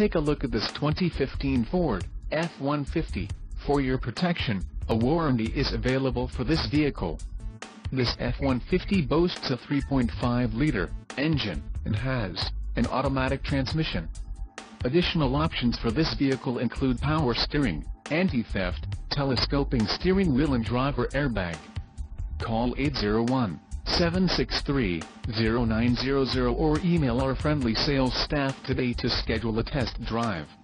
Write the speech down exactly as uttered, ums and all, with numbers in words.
Take a look at this twenty fifteen Ford F one fifty. For your protection, a warranty is available for this vehicle. This F one fifty boasts a three point five liter engine and has an automatic transmission. Additional options for this vehicle include power steering, anti-theft, telescoping steering wheel and driver airbag. Call eight zero one, seven six three, zero nine zero zero or email our friendly sales staff today to schedule a test drive.